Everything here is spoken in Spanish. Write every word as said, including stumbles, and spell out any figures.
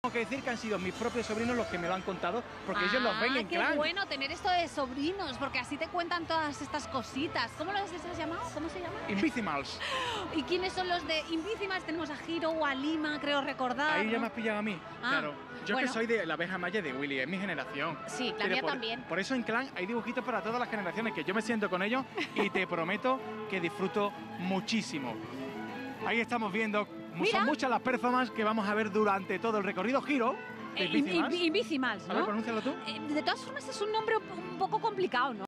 Tengo que decir que han sido mis propios sobrinos los que me lo han contado, porque ah, ellos los ven en qué Clan. Qué bueno tener esto de sobrinos, porque así te cuentan todas estas cositas. ¿Cómo los has llamado? ¿Cómo se llama? Invisimals. ¿Y quiénes son los de Invisimals? Tenemos a Hiro o a Lima, creo recordar. Ahí ya me has pillado a mí. Ah, claro. Yo bueno. que soy de la abeja maya de Willy, es mi generación. Sí, la Pero mía por, también. Por eso en Clan hay dibujitos para todas las generaciones, que yo me siento con ellos y te prometo que disfruto muchísimo. Ahí estamos viendo, Mira. son muchas las performances que vamos a ver durante todo el recorrido. Hiro, de Eh, Invisimals. Invisimals, ¿no? A ver, pronúncialo tú. Eh, de todas formas es un nombre un poco complicado, ¿no?